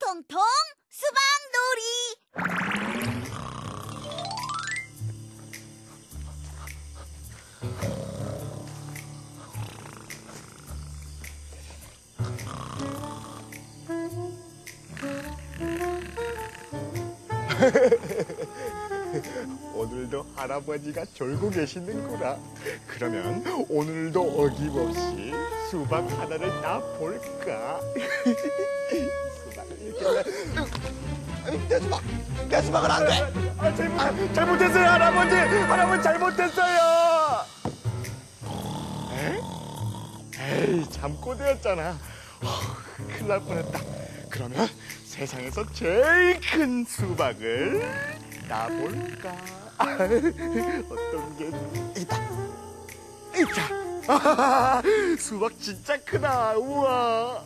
통통 수박놀이. 오늘도 할아버지가 졸고 계시는구나. 그러면 오늘도 어김없이 수박 하나를 따볼까? 수박을 이렇게 내 수박은 안 돼. 잘못했어요, 할아버지. 할아버지 잘못했어요. 에이, 잠꼬대였잖아. 큰일 날 뻔했다. 그러면 세상에서 제일 큰 수박을 따볼까? 어떤 게 있다. 있다. 수박 진짜 크다. 우와.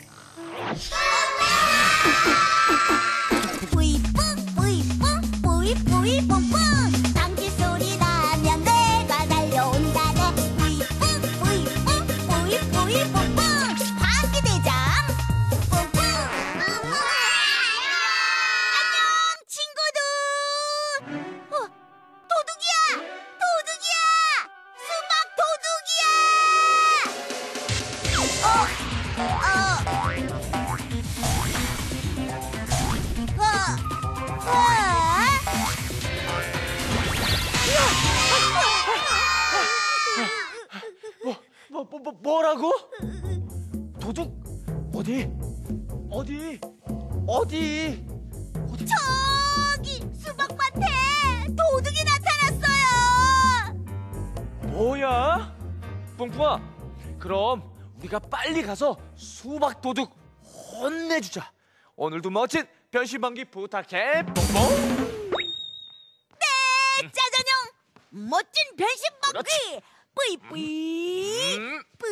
뿌이뿡 뿌이뿡 뿌이뿌이 뿡뿡. 당길 소리 나면 내가 달려온다네. 뿌이뿡 뿌이뿡 뿌이뿌이 뿡뿡. 방귀대장 뿡뿡. 안녕 친구들. 도둑이야! 도둑이야! 수박 도둑이야! 뭐라고? 도둑? 어디? 어디? 어디? 저기 수박밭에 도둑이 나타났어요. 뭐야? 뿡뿡아, 그럼 우리가 빨리 가서 수박 도둑 혼내주자. 오늘도 멋진 변신방귀 부탁해, 뿡뿡. 네, 짜잔형 멋진 변신방귀 뿌이뿌이 뿌.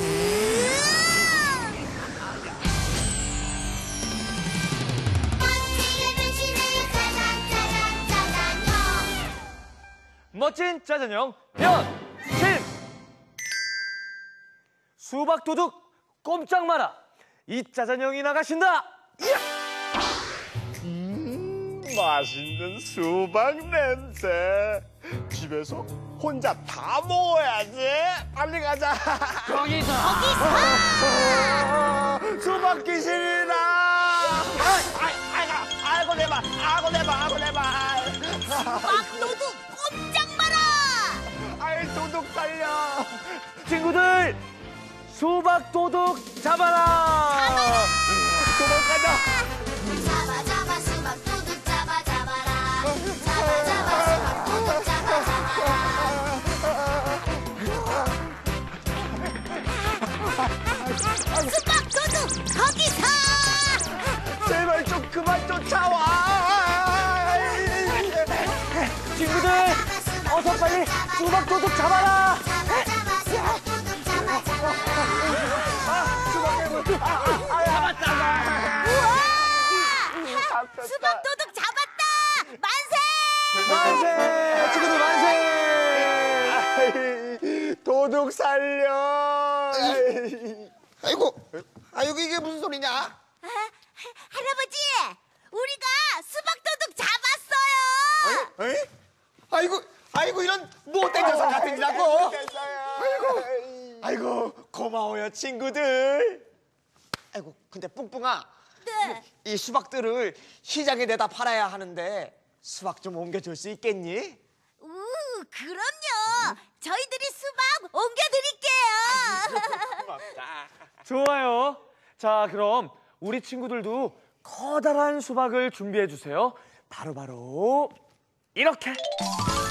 멋진 짜잔형 변신! 수박 도둑 꼼짝 마라! 이 짜잔형이 나가신다! 맛있는 수박 냄새. 집에서 혼자 다 먹어야지. 빨리 가자. 거기서! 수박 귀신이다. 아이고 내 발. 아이고 내 발. 아이고 내 발. 수박 도둑 꼼짝 마라. 아이 도둑 살려. 친구들! 수박 도둑 잡아라! 도망가자. 잡아 잡아 수박 도둑 잡아 잡아라. 잡아 잡아 수박 도둑 잡아 잡아라. 수박 도둑 거기서. 제발 좀 그만 쫓아와. 친구들! 어서 빨리 수박 도둑 잡아라! 수박 도둑 잡았다! 만세! 만세! 친구들 만세! 도둑 살려. 아이고 이게 무슨 소리냐? 할아버지, 우리가 수박 도둑 잡았어요. 아이고 이런 못된 녀석 같은 이라고. 아이고 고마워요 친구들. 아이고 근데 뿡뿡아, 네. 이 수박들을 시장에 내다 팔아야 하는데 수박 좀 옮겨줄 수 있겠니? 그럼요. 저희들이 수박 옮겨드릴게요. 좋아요. 자, 그럼 우리 친구들도 커다란 수박을 준비해 주세요. 바로 이렇게.